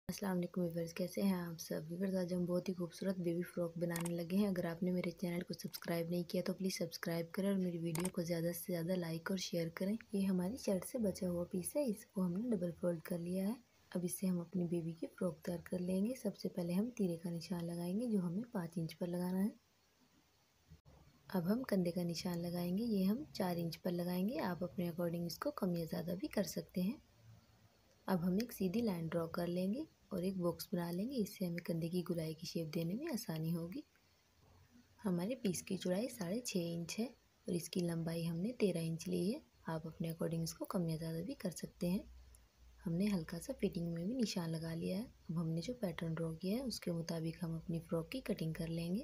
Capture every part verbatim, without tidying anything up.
अस्सलाम वालेकुम व्यूअर्स, कैसे हैं आप सब। व्यूअर्स, आज हम बहुत ही खूबसूरत बेबी फ्रॉक बनाने लगे हैं। अगर आपने मेरे चैनल को सब्सक्राइब नहीं किया तो प्लीज़ सब्सक्राइब करें और मेरी वीडियो को ज़्यादा से ज़्यादा लाइक और शेयर करें। ये हमारी शर्ट से बचा हुआ पीस है, इसको हमने डबल फोल्ड कर लिया है। अब इससे हम अपनी बेबी की फ़्रॉक तैयार कर लेंगे। सबसे पहले हम तीरे का निशान लगाएंगे जो हमें पाँच इंच पर लगाना है। अब हम कंधे का निशान लगाएंगे, ये हम चार इंच पर लगाएंगे। आप अपने अकॉर्डिंग इसको कम या ज़्यादा भी कर सकते हैं। अब हम एक सीधी लाइन ड्रॉ कर लेंगे और एक बॉक्स बना लेंगे, इससे हमें कंधे की गुलाई की शेप देने में आसानी होगी। हमारे पीस की चौड़ाई साढ़े छः इंच है और इसकी लंबाई हमने तेरह इंच ली है। आप अपने अकॉर्डिंग इसको कम या ज़्यादा भी कर सकते हैं। हमने हल्का सा फिटिंग में भी निशान लगा लिया है। अब हमने जो पैटर्न ड्रॉ किया है उसके मुताबिक हम अपनी फ़्रॉक की कटिंग कर लेंगे।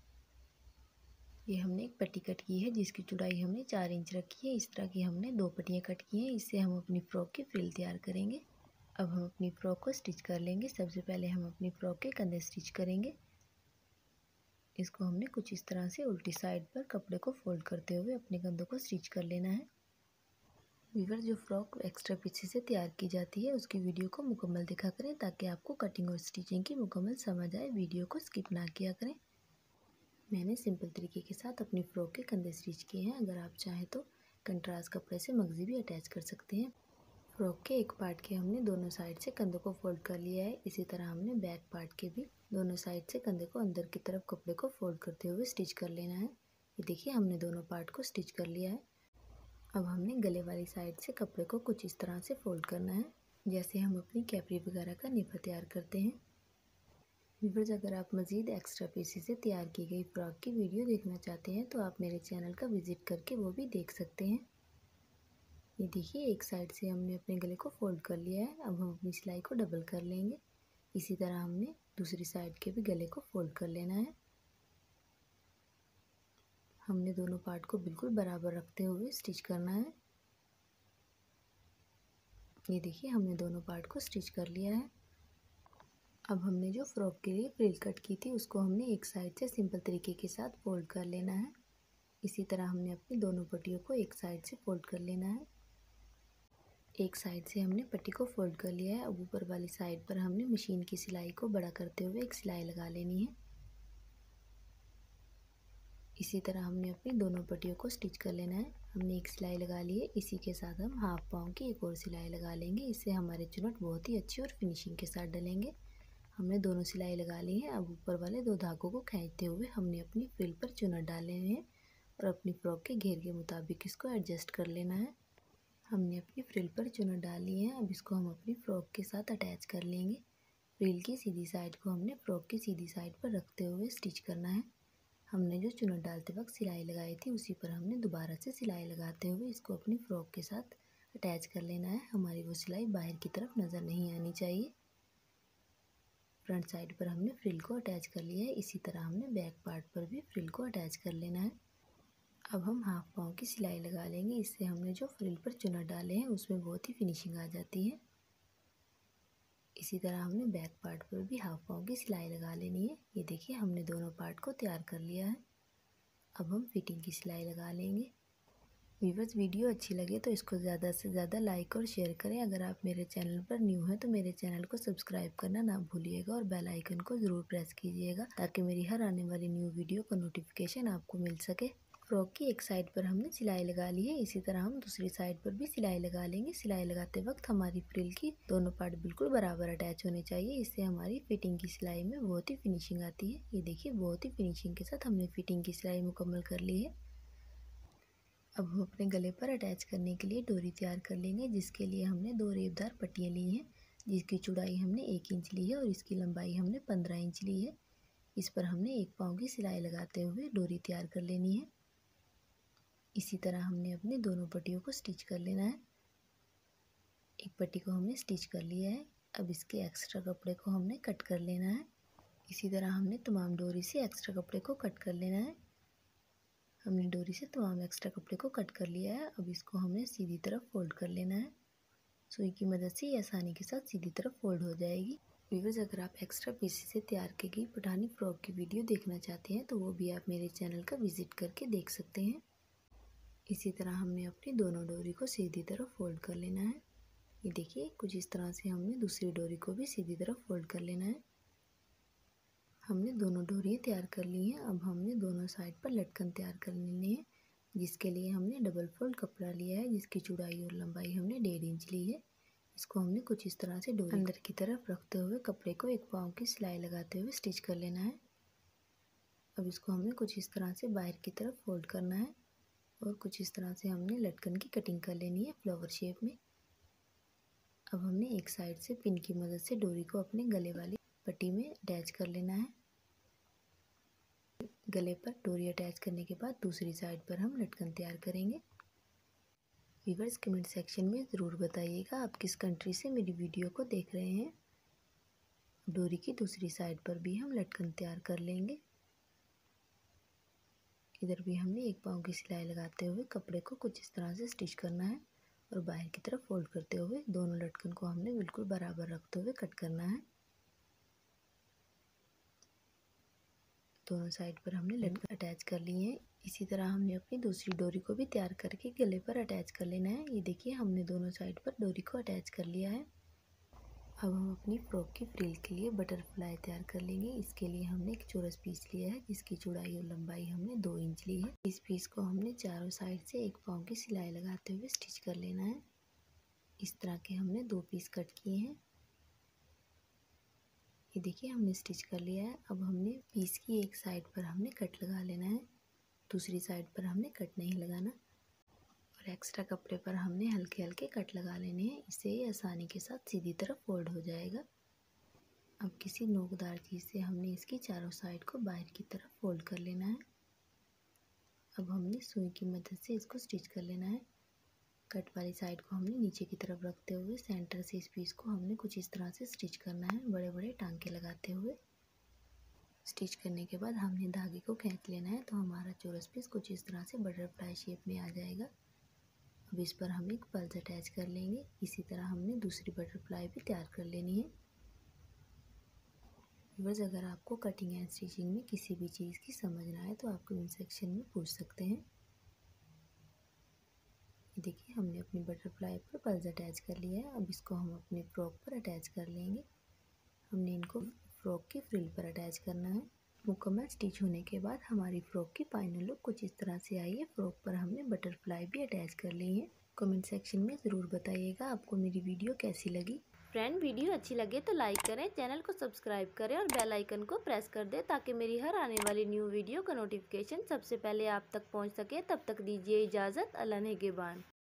ये हमने एक पट्टी कट की है जिसकी चौड़ाई हमने चार इंच रखी है। इस तरह की हमने दो पट्टियाँ कट की हैं, इससे हम अपनी फ़्रॉक की फ्रिल तैयार करेंगे। अब हम अपनी फ़्रॉक को स्टिच कर लेंगे। सबसे पहले हम अपनी फ़्रॉक के कंधे स्टिच करेंगे। इसको हमने कुछ इस तरह से उल्टी साइड पर कपड़े को फोल्ड करते हुए अपने कंधों को स्टिच कर लेना है। व्यूअर्स, जो फ़्रॉक एक्स्ट्रा पीछे से तैयार की जाती है उसकी वीडियो को मुकम्मल देखा करें ताकि आपको कटिंग और स्टिचिंग की मुकम्मल समझ आए। वीडियो को स्किप ना किया करें। मैंने सिंपल तरीके के साथ अपनी फ़्रॉक के कंधे स्टिच किए हैं। अगर आप चाहें तो कंट्रास्ट कपड़े से मगज़ी भी अटैच कर सकते हैं। फ्रॉक के एक पार्ट के हमने दोनों साइड से कंधों को फोल्ड कर लिया है। इसी तरह हमने बैक पार्ट के भी दोनों साइड से कंधे को अंदर की तरफ कपड़े को फोल्ड करते हुए स्टिच कर लेना है। ये देखिए, हमने दोनों पार्ट को स्टिच कर लिया है। अब हमने गले वाली साइड से कपड़े को कुछ इस तरह से फोल्ड करना है, जैसे हम अपनी कैपरी वगैरह का निफा तैयार करते हैं। व्यूअर्स, अगर आप मज़ीद एक्स्ट्रा पीसेस से तैयार की गई फ्रॉक की वीडियो देखना चाहते हैं तो आप मेरे चैनल का विज़िट करके वो भी देख सकते हैं। ये देखिए, एक साइड से हमने अपने गले को फोल्ड कर लिया है। अब हम अपनी सिलाई को डबल कर लेंगे। इसी तरह हमने दूसरी साइड के भी गले को फोल्ड कर लेना है। हमने दोनों पार्ट को बिल्कुल बराबर रखते हुए स्टिच करना है। ये देखिए, हमने दोनों पार्ट को स्टिच कर लिया है। अब हमने जो फ्रॉक के लिए फ्रिल कट की थी उसको हमने एक साइड से सिंपल तरीके के साथ फोल्ड कर लेना है। इसी तरह हमने अपनी दोनों पट्टियों को एक साइड से फोल्ड कर लेना है। एक साइड से हमने पट्टी को फोल्ड कर लिया है। अब ऊपर वाली साइड पर हमने मशीन की सिलाई को बड़ा करते हुए एक सिलाई लगा लेनी है। इसी तरह हमने अपनी दोनों पट्टियों को स्टिच कर लेना है। हमने एक सिलाई लगा ली है, इसी के साथ हम हाफ पाँव की एक और सिलाई लगा लेंगे। इससे हमारे चुनट बहुत ही अच्छी और फिनिशिंग के साथ डलेंगे। हमने दोनों सिलाई लगा ली है। अब ऊपर वाले दो धागों को खींचते हुए हमने अपनी फ्रिल पर चुनट डाले हैं और अपनी फ्रॉक के घेर के मुताबिक इसको एडजस्ट कर लेना है। हमने अपनी फ्रिल पर चुनट डाल ली है। अब इसको हम अपनी फ़्रॉक के साथ अटैच कर लेंगे। फ्रिल की सीधी साइड को हमने फ़्रॉक की सीधी साइड पर रखते हुए स्टिच करना है। हमने जो चुनट डालते वक्त सिलाई लगाई थी उसी पर हमने दोबारा से सिलाई लगाते हुए इसको अपनी फ़्रॉक के साथ अटैच कर लेना है। हमारी वो सिलाई बाहर की तरफ नज़र नहीं आनी चाहिए। फ्रंट साइड पर हमने फ्रिल को अटैच कर लिया है। इसी तरह हमने बैक पार्ट पर भी फ्रिल को अटैच कर लेना है। अब हम हाफ पाँव की सिलाई लगा लेंगे। इससे हमने जो फ्रिल पर चुनट डाले हैं उसमें बहुत ही फिनिशिंग आ जाती है। इसी तरह हमने बैक पार्ट पर भी हाफ पाँव की सिलाई लगा लेनी है। ये देखिए, हमने दोनों पार्ट को तैयार कर लिया है। अब हम फिटिंग की सिलाई लगा लेंगे। व्यूअर्स, वीडियो अच्छी लगे तो इसको ज़्यादा से ज़्यादा लाइक और शेयर करें। अगर आप मेरे चैनल पर न्यू हैं तो मेरे चैनल को सब्सक्राइब करना ना भूलिएगा और बेल आइकन को ज़रूर प्रेस कीजिएगा ताकि मेरी हर आने वाली न्यू वीडियो का नोटिफिकेशन आपको मिल सके। फ्रॉक की एक साइड पर हमने सिलाई लगा ली है, इसी तरह हम दूसरी साइड पर भी सिलाई लगा लेंगे। सिलाई लगाते वक्त हमारी फ्रिल की दोनों पार्ट बिल्कुल बराबर अटैच होने चाहिए, इससे हमारी फिटिंग की सिलाई में बहुत ही फिनिशिंग आती है। ये देखिए, बहुत ही फिनिशिंग के साथ हमने फिटिंग की सिलाई मुकम्मल कर ली है। अब हम अपने गले पर अटैच करने के लिए डोरी तैयार कर लेंगे, जिसके लिए हमने दो रेबदार पट्टियाँ ली हैं, जिसकी चौड़ाई हमने एक इंच ली है और इसकी लंबाई हमने पंद्रह इंच ली है। इस पर हमने एक पाँव की सिलाई लगाते हुए डोरी तैयार कर लेनी है। इसी तरह हमने अपनी दोनों पट्टियों को स्टिच कर लेना है। एक पट्टी को हमने स्टिच कर लिया है। अब इसके एक्स्ट्रा कपड़े को हमने कट कर लेना है। इसी तरह हमने तमाम डोरी से एक्स्ट्रा कपड़े को कट कर लेना है। हमने डोरी से तमाम एक्स्ट्रा कपड़े को कट कर लिया है। अब इसको हमने सीधी तरफ फोल्ड कर लेना है। सुई की मदद से ये आसानी के साथ सीधी तरफ फोल्ड हो जाएगी। व्यूअर्स, अगर आप एक्स्ट्रा पीस से तैयार की गई पठानी फ्रॉक की वीडियो देखना चाहते हैं तो वो भी आप मेरे चैनल का विजिट करके देख सकते हैं। इसी तरह हमने अपनी दोनों डोरी को सीधी तरफ फोल्ड कर लेना है। ये देखिए कुछ इस तरह से हमने दूसरी डोरी को भी सीधी तरफ फोल्ड कर लेना है। हमने दोनों डोरियाँ तैयार कर ली हैं। अब हमने दोनों साइड पर लटकन तैयार कर लेने हैं, जिसके लिए हमने डबल फोल्ड कपड़ा लिया है, जिसकी चौड़ाई और लंबाई हमने डेढ़ इंच ली है। इसको हमने कुछ इस तरह से डोरी अंदर की तरफ रखते हुए कपड़े को एक पाँव की सिलाई लगाते हुए स्टिच कर लेना है। अब इसको हमने कुछ इस तरह से बाहर की तरफ फोल्ड करना है और कुछ इस तरह से हमने लटकन की कटिंग कर लेनी है फ्लावर शेप में। अब हमने एक साइड से पिन की मदद से डोरी को अपने गले वाली पट्टी में अटैच कर लेना है। गले पर डोरी अटैच करने के बाद दूसरी साइड पर हम लटकन तैयार करेंगे। व्यूअर्स कमेंट सेक्शन में ज़रूर बताइएगा आप किस कंट्री से मेरी वीडियो को देख रहे हैं। डोरी की दूसरी साइड पर भी हम लटकन तैयार कर लेंगे। इधर भी हमने एक पाँव की सिलाई लगाते हुए कपड़े को कुछ इस तरह से स्टिच करना है और बाहर की तरफ फोल्ड करते हुए दोनों लटकन को हमने बिल्कुल बराबर रखते हुए कट करना है। दोनों साइड पर हमने लटकन अटैच कर ली है। इसी तरह हमने अपनी दूसरी डोरी को भी तैयार करके गले पर अटैच कर लेना है। ये देखिए हमने दोनों साइड पर डोरी को अटैच कर लिया है। अब हम अपनी फ्रॉक की फ्रिल के लिए बटरफ्लाई तैयार कर लेंगे। इसके लिए हमने एक चौरस पीस लिया है, जिसकी चौड़ाई और लंबाई हमने दो इंच ली है। इस पीस को हमने चारों साइड से एक पाँव की सिलाई लगाते हुए स्टिच कर लेना है। इस तरह के हमने दो पीस कट किए हैं। ये देखिए हमने स्टिच कर लिया है। अब हमने पीस की एक साइड पर हमने कट लगा लेना है, दूसरी साइड पर हमने कट नहीं लगाना और एक्स्ट्रा कपड़े पर हमने हल्के हल्के कट लगा लेने हैं। इससे ये आसानी के साथ सीधी तरफ फोल्ड हो जाएगा। अब किसी नोकदार चीज़ से हमने इसकी चारों साइड को बाहर की तरफ फोल्ड कर लेना है। अब हमने सुई की मदद से इसको स्टिच कर लेना है। कट वाली साइड को हमने नीचे की तरफ रखते हुए सेंटर से इस पीस को हमने कुछ इस तरह से स्टिच करना है, बड़े बड़े टांके लगाते हुए। स्टिच करने के बाद हमने धागे को खींच लेना है, तो हमारा चौरस पीस कुछ इस तरह से बटरफ्लाई शेप में आ जाएगा। अब इस पर हम एक पल्स अटैच कर लेंगे। इसी तरह हमने दूसरी बटरफ्लाई भी तैयार कर लेनी है। व्यूअर्स अगर आपको कटिंग एंड स्टिचिंग में किसी भी चीज़ की समझ ना आए तो आप कमेंट सेक्शन में पूछ सकते हैं। देखिए हमने अपनी बटरफ्लाई पर पल्स अटैच कर लिया है। अब इसको हम अपने फ्रॉक पर अटैच कर लेंगे। हमने इनको फ्रॉक की फ्रिल पर अटैच करना है। मुकम्मल स्टिच होने के बाद हमारी फ्रॉक की फाइनल लुक कुछ इस तरह से आई है। फ्रॉक पर हमने बटरफ्लाई भी अटैच कर ली है। कमेंट सेक्शन में ज़रूर बताइएगा आपको मेरी वीडियो कैसी लगी। फ्रेंड वीडियो अच्छी लगे तो लाइक करें, चैनल को सब्सक्राइब करें और बेल आइकन को प्रेस कर दें ताकि मेरी हर आने वाली न्यू वीडियो का नोटिफिकेशन सबसे पहले आप तक पहुंच सके। तब तक दीजिए इजाज़त। अल्लाह नेगेबान।